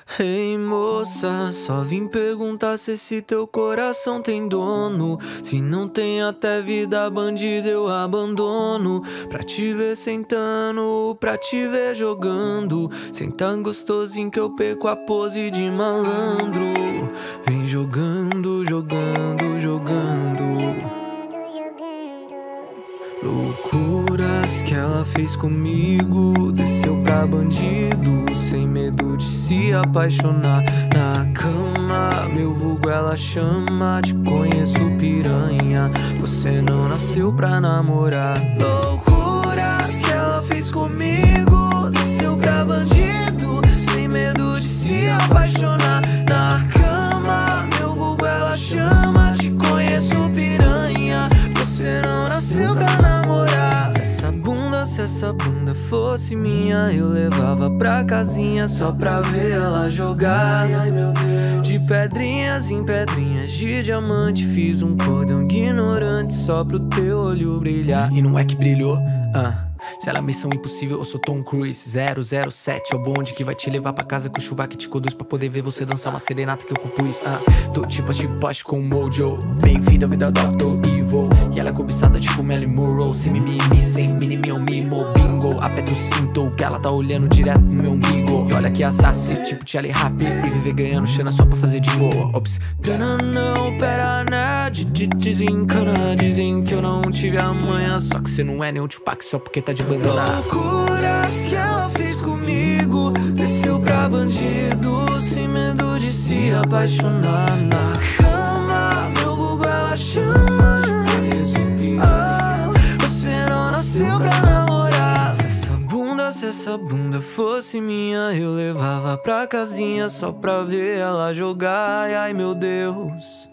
Ei moça, só vim perguntar se esse teu coração tem dono. Se não tem até vida bandida eu abandono. Pra te ver sentando, pra te ver jogando. Senta gostosinho que eu perco a pose de malandro. Vem jogando, jogando, jogando. Loucuras que ela fez comigo. Desceu pra bandido, sem medo de se apaixonar. Na cama, meu vulgo ela chama. Te conheço piranha, você não nasceu pra namorar. Loucuras que ela fez comigo. Desceu pra bandido, sem medo de se apaixonar. Na cama, meu vulgo ela chama. Te conheço piranha, você não nasceu pra namorar. Se essa bunda fosse minha, eu levava pra casinha só pra ver ela jogar. Ai meu Deus. De pedrinhas em pedrinhas de diamante, fiz um cordão ignorante só pro teu olho brilhar. E não é que brilhou, se ela é missão impossível, eu sou Tom Cruise. 007 é o bonde que vai te levar pra casa com chuva que te conduz pra poder ver você dançar uma serenata que eu compus. Tô tipo as poste com Mojo. Bem-vindo à vida do Dr. Evil. E ela é cobiçada tipo Melly Monroe. Sem mimimi, sem mimimi, eu mimo bingo. Aperta o cinto que ela tá olhando direto no meu umbigo. E olha que assasse, tipo Charlie Happy. E viver ganhando chana só pra fazer de boa. Ops, grana não, pera né. Desencana, dizem que eu não tive a manha. Só que cê não é nem o Tupac só porque tá de bandana. Loucuras que ela fez comigo. Desceu pra bandido, sem medo de se apaixonar. Na cama, meu vulgo ela chama. Você não nasceu pra namorar. Se essa bunda fosse minha, eu levava pra casinha só pra ver ela jogar. Ai meu Deus.